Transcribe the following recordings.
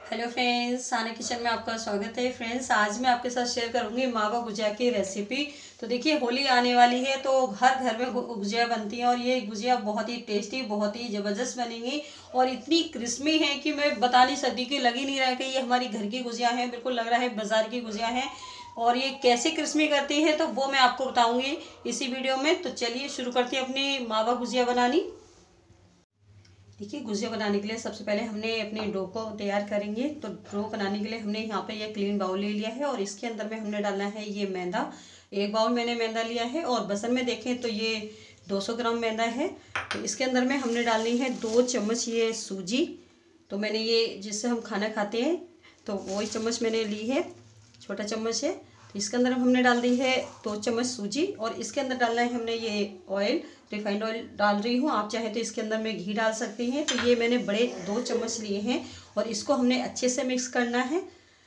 Hello friends, साना kitchen में आपका स्वागत है। फ्रेंड्स, आज मैं आपके साथ शेयर करूंगी मावा गुजिया की रेसिपी। तो देखिए, होली आने वाली है तो हर घर में गुजिया बनती है और ये गुजिया बहुत ही टेस्टी, बहुत ही ज़बरदस्त बनेंगी और इतनी क्रिस्पी है कि मैं बता नहीं सकती, कि लग ही नहीं रहा है कि ये हमारी घर की गुजिया है, बिल्कुल लग रहा है बाज़ार की गुजिया है। और ये कैसे क्रिस्पी करती है तो वो मैं आपको बताऊँगी इसी वीडियो में। तो चलिए शुरू करती हैं अपनी मावा गुजिया बनानी। देखिए, गुजिया बनाने के लिए सबसे पहले हमने अपने डो को तैयार करेंगे। तो डो बनाने के लिए हमने यहाँ पे ये क्लीन बाउल ले लिया है और इसके अंदर में हमने डालना है ये मैदा। एक बाउल मैंने मैदा लिया है और वज़न में देखें तो ये 200 ग्राम मैदा है। तो इसके अंदर में हमने डालनी है 2 चम्मच ये सूजी। तो मैंने ये जिससे हम खाना खाते हैं तो वही चम्मच मैंने ली है, छोटा चम्मच है। तो इसके अंदर हमने डाल दी है 2 चम्मच सूजी और इसके अंदर डालना है हमने ये ऑयल, रिफाइंड ऑयल डाल रही हूँ। आप चाहे तो इसके अंदर में घी डाल सकते हैं। तो ये मैंने बड़े 2 चम्मच लिए हैं और इसको हमने अच्छे से मिक्स करना है।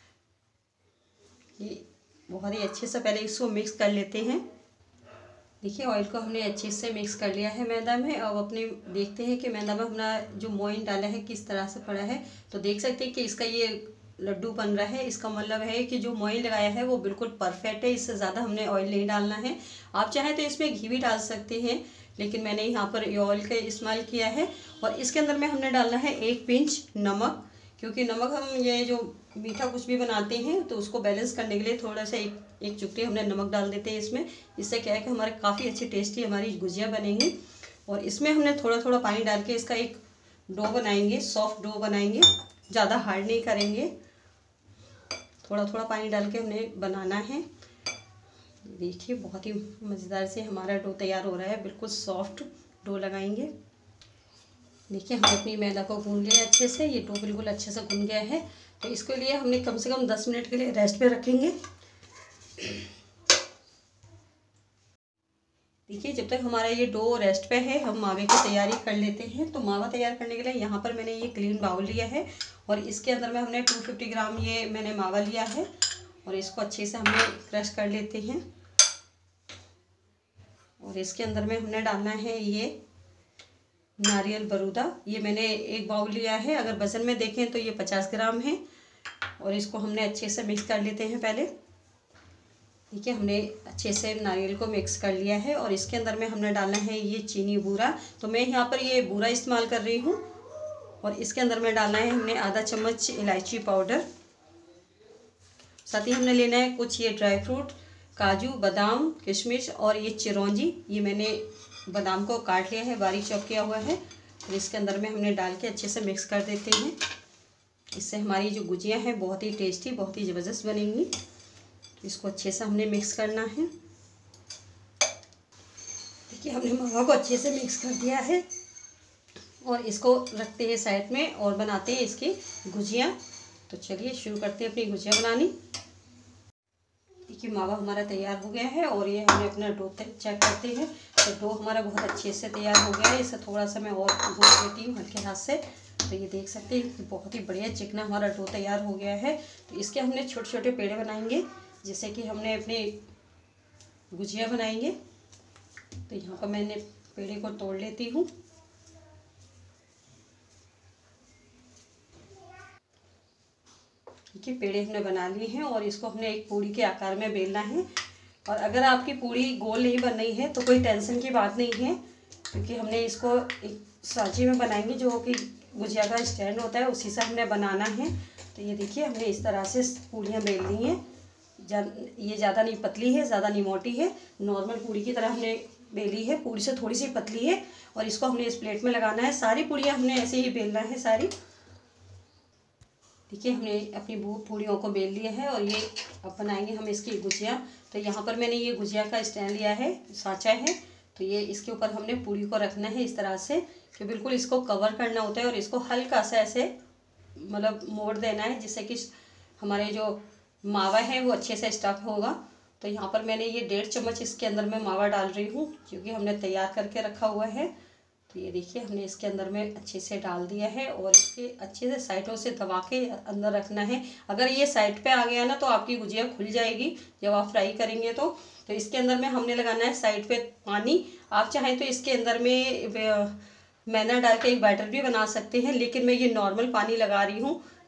ये बहुत ही अच्छे से पहले इसको मिक्स कर लेते हैं। देखिए, ऑयल को हमने अच्छे से मिक्स कर लिया है मैदा में। अब अपने देखते हैं कि मैदा में हमारा जो मोइन डाला है किस तरह से पड़ा है। तो देख सकते हैं कि इसका ये लड्डू बन रहा है। इसका मतलब है कि जो मोइन लगाया है वो बिल्कुल परफेक्ट है। इससे ज़्यादा हमने ऑयल नहीं डालना है। आप चाहें तो इसमें घी भी डाल सकते हैं, लेकिन मैंने यहाँ पर ये ऑयल का इस्तेमाल किया है। और इसके अंदर में हमने डालना है 1 पिंच नमक, क्योंकि नमक हम ये जो मीठा कुछ भी बनाते हैं तो उसको बैलेंस करने के लिए थोड़ा सा एक चुटकी हमने नमक डाल देते हैं इसमें। इससे क्या है कि हमारे काफ़ी अच्छी टेस्टी हमारी गुजिया बनेंगी। और इसमें हमने थोड़ा थोड़ा पानी डाल के इसका एक डो बनाएंगे, सॉफ्ट डो बनाएंगे, ज़्यादा हार्ड नहीं करेंगे। थोड़ा थोड़ा पानी डाल के हमने बनाना है। देखिए, बहुत ही मज़ेदार से हमारा डो तैयार हो रहा है, बिल्कुल सॉफ्ट डो लगाएंगे। देखिए, हमने अपनी मैदा को गूंद लिया अच्छे से, ये डो बिल्कुल अच्छे से गूंद गया है। तो इसके लिए हमने कम से कम 10 मिनट के लिए रेस्ट पे रखेंगे। देखिए, जब तक हमारा ये डो रेस्ट पे है हम मावे की तैयारी कर लेते हैं। तो मावा तैयार करने के लिए यहाँ पर मैंने ये क्लीन बाउल लिया है और इसके अंदर में हमने 250 ग्राम ये मैंने मावा लिया है और इसको अच्छे से हमने क्रश कर लेते हैं। और इसके अंदर में हमने डालना है ये नारियल बरूदा। ये मैंने एक बाउल लिया है, अगर वज़न में देखें तो ये 50 ग्राम है। और इसको हमने अच्छे से मिक्स कर लेते हैं पहले। देखिए, हमने अच्छे से नारियल को मिक्स कर लिया है और इसके अंदर में हमने डालना है ये चीनी बूरा। तो मैं यहाँ पर ये बूरा इस्तेमाल कर रही हूँ। और इसके अंदर में डालना है हमने आधा चम्मच इलायची पाउडर। साथ ही हमने लेना है कुछ ये ड्राई फ्रूट, काजू, बादाम, किशमिश और ये चिरौंजी। ये मैंने बादाम को काट लिया है, बारीक चॉप किया हुआ है। और इसके अंदर में हमने डाल के अच्छे से मिक्स कर देते हैं। इससे हमारी जो गुजिया है बहुत ही टेस्टी, बहुत ही ज़बरदस्त बनेंगी। इसको अच्छे से हमने मिक्स करना है। देखिए, हमने मावा को अच्छे से मिक्स कर दिया है और इसको रखते हैं साइड में और बनाते हैं इसकी गुजिया। तो चलिए शुरू करते हैं अपनी गुजिया बनानी। देखिए, मावा हमारा तैयार हो गया है और ये हमने अपना डो चेक करते हैं। तो डो हमारा बहुत अच्छे से तैयार हो गया है। इसे थोड़ा सा मैं और गूंथ लेती हूँ हल्के हाथ से। तो ये देख सकते हैं कि बहुत ही बढ़िया चिकना हमारा डो तैयार हो गया है। तो इसके हमने छोटे छोटे पेड़े बनाएंगे, जैसे कि हमने अपने गुजिया बनाएंगे। तो यहाँ पर मैंने पेड़े को तोड़ लेती हूँ। देखिए, पेड़े हमने बना लिए हैं और इसको हमने एक पूड़ी के आकार में बेलना है। और अगर आपकी पूड़ी गोल नहीं बन रही है तो कोई टेंशन की बात नहीं है, क्योंकि हमने इसको एक साँचे में बनाएंगे, जो कि गुजिया का स्टैंड होता है उसी से हमने बनाना है। तो ये देखिए, हमने इस तरह से पूड़ियाँ बेल ली हैं। ये ज़्यादा नहीं पतली है, ज़्यादा नहीं मोटी है, नॉर्मल पूड़ी की तरह हमने बेली है। पूड़ी से थोड़ी सी पतली है और इसको हमने इस प्लेट में लगाना है। सारी पूड़ियाँ हमने ऐसे ही बेलना है सारी। देखिए, हमने अपनी पूड़ियों को बेल लिया है और ये अब बनाएंगे हम इसकी गुजिया। तो यहाँ पर मैंने ये गुजिया का स्टैंड लिया है, साँचा है। तो ये इसके ऊपर हमने पूड़ी को रखना है इस तरह से कि बिल्कुल इसको कवर करना होता है और इसको हल्का सा ऐसे मतलब मोड़ देना है, जिससे कि हमारे जो मावा है वो अच्छे से स्टफ होगा। तो यहाँ पर मैंने ये 1.5 चम्मच इसके अंदर में मावा डाल रही हूँ, क्योंकि हमने तैयार करके रखा हुआ है। तो ये देखिए, हमने इसके अंदर में अच्छे से डाल दिया है और इसके अच्छे से साइडों से दबा के अंदर रखना है। अगर ये साइड पे आ गया ना तो आपकी गुजिया खुल जाएगी जब आप फ्राई करेंगे। तो इसके अंदर में हमने लगाना है साइड पे पानी। आप चाहें तो इसके अंदर में मैदा डाल के एक बैटर भी बना सकते हैं, लेकिन मैं ये नॉर्मल पानी लगा रही हूँ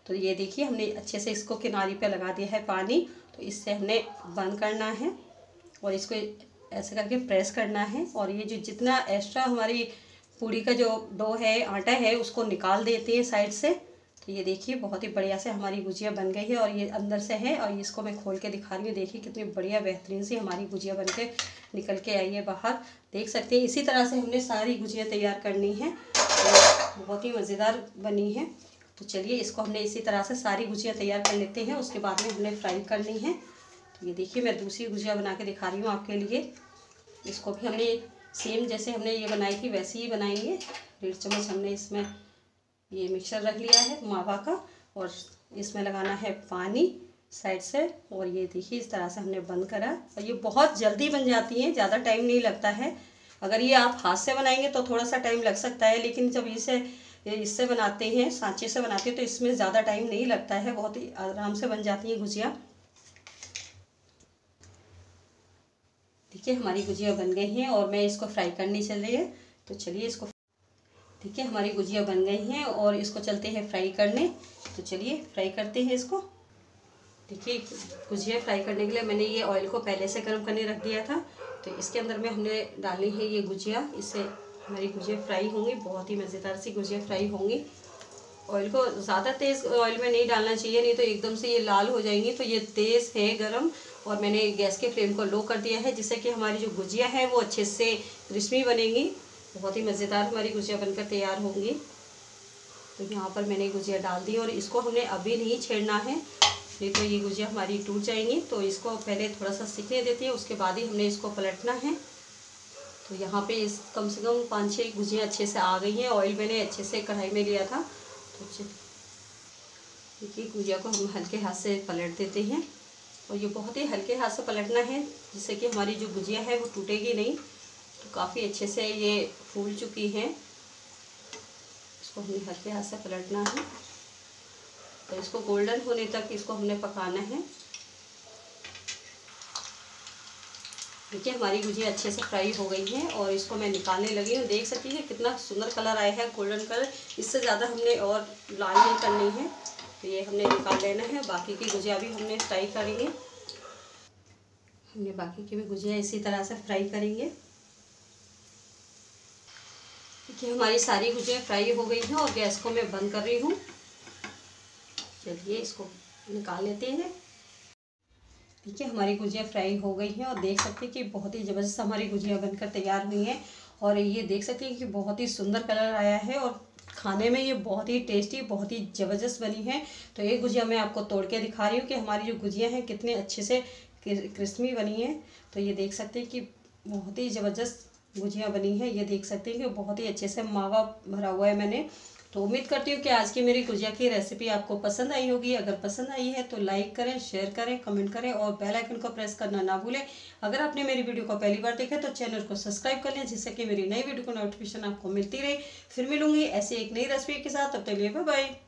तो ये देखिए हमने अच्छे से इसको किनारे पे लगा दिया है पानी। तो इससे हमने बंद करना है और इसको ऐसे करके प्रेस करना है। और ये जो जितना एक्स्ट्रा हमारी पूड़ी का जो डो है, आटा है, उसको निकाल देते हैं साइड से। तो ये देखिए बहुत ही बढ़िया से हमारी गुजिया बन गई है और ये अंदर से है। और इसको मैं खोल के दिखा रही हूँ, देखिए कितनी बढ़िया बेहतरीन सी हमारी गुजिया बन के निकल के आई है बाहर, देख सकते हैं। इसी तरह से हमने सारी गुजिया तैयार करनी है, तो बहुत ही मज़ेदार बनी है। तो चलिए इसको हमने इसी तरह से सारी गुजिया तैयार कर लेते हैं, उसके बाद में हमने फ्राई करनी है। तो ये देखिए मैं दूसरी गुजिया बना के दिखा रही हूँ आपके लिए। इसको भी हमने सेम जैसे हमने ये बनाई थी वैसे ही बनाएंगे। 1.5 चम्मच हमने इसमें ये मिक्सचर रख लिया है मावा का और इसमें लगाना है पानी साइड से। और ये देखिए इस तरह से हमने बंद करा और ये बहुत जल्दी बन जाती है, ज़्यादा टाइम नहीं लगता है। अगर ये आप हाथ से बनाएंगे तो थोड़ा सा टाइम लग सकता है, लेकिन जब इससे बनाते हैं, सांचे से बनाते हैं, तो इसमें ज़्यादा टाइम नहीं लगता है, बहुत ही आराम से बन जाती है गुजिया। देखिए हमारी गुजिया बन गई हैं और मैं इसको फ्राई करनी चल रही है। तो चलिए इसको, देखिए हमारी गुजिया बन गई हैं और इसको चलते हैं फ्राई करने। तो चलिए फ्राई करते हैं इसको। देखिए गुजिया फ्राई करने के लिए मैंने ये ऑयल को पहले से गर्म करने रख दिया था। तो इसके अंदर में हमने डाली है ये गुजिया, इससे हमारी गुजिया फ्राई होंगी, बहुत ही मज़ेदार सी गुजिया फ्राई होंगी। ऑयल को ज़्यादा तेज़ ऑयल में नहीं डालना चाहिए, नहीं तो एकदम से ये लाल हो जाएंगी। तो ये तेज़ है गरम और मैंने गैस के फ्लेम को लो कर दिया है, जिससे कि हमारी जो गुजिया है वो अच्छे से क्रिस्पी बनेंगी, बहुत ही मज़ेदार हमारी गुजिया बनकर तैयार होंगी। तो यहाँ पर मैंने गुजिया डाल दी और इसको हमने अभी नहीं छेड़ना है, नहीं तो ये गुजिया हमारी टूट जाएंगी। तो इसको पहले थोड़ा सा सीखने देती है, उसके बाद ही हमने इसको पलटना है। तो यहाँ पे इस कम से कम 5-6 गुजिया अच्छे से आ गई हैं। ऑयल मैंने अच्छे से कढ़ाई में लिया था। तो देखिए गुजिया को हम हल्के हाथ से पलट देते हैं और ये बहुत ही हल्के हाथ से पलटना है, जिससे कि हमारी जो गुजिया है वो टूटेगी नहीं। तो काफ़ी अच्छे से ये फूल चुकी हैं, इसको हमें हल्के हाथ से पलटना है। तो इसको गोल्डन होने तक इसको हमने पकाना है। देखिए हमारी गुजिया अच्छे से फ्राई हो गई है और इसको मैं निकालने लगी हूँ। देख सकती है कितना सुंदर कलर आया है, गोल्डन कलर। इससे ज़्यादा हमने और लाल नहीं करनी है। तो ये हमने निकाल लेना है। बाकी की गुजिया भी हमने फ्राई करेंगे, हमने बाकी की भी गुजिया इसी तरह से फ्राई करेंगे। देखिए हमारी सारी गुजिया फ्राई हो गई हैं और गैस को मैं बंद कर रही हूँ। चलिए इसको निकाल लेते हैं। देखिए हमारी गुजिया फ्राई हो गई है और देख सकते हैं कि बहुत ही ज़बरदस्त हमारी गुजिया बनकर तैयार हुई है। और ये देख सकते हैं कि बहुत ही सुंदर कलर आया है और खाने में ये बहुत ही टेस्टी, बहुत ही ज़बरदस्त बनी है। तो एक गुजिया मैं आपको तोड़ के दिखा रही हूँ कि हमारी जो गुजिया हैं कितने अच्छे से क्रिस्पी बनी है। तो ये देख सकते हैं कि बहुत ही ज़बरदस्त गुजिया बनी है। ये देख सकते हैं कि बहुत ही अच्छे से मावा भरा हुआ है मैंने। तो उम्मीद करती हूँ कि आज की मेरी गुजिया की रेसिपी आपको पसंद आई होगी। अगर पसंद आई है तो लाइक करें, शेयर करें, कमेंट करें और बेल आइकन को प्रेस करना ना भूलें। अगर आपने मेरी वीडियो को पहली बार देखा तो चैनल को सब्सक्राइब कर लें, जिससे कि मेरी नई वीडियो को नोटिफिकेशन आपको मिलती रहे। फिर मिलूंगी ऐसी एक नई रेसिपी के साथ, तब तक के लिए बाय बाय।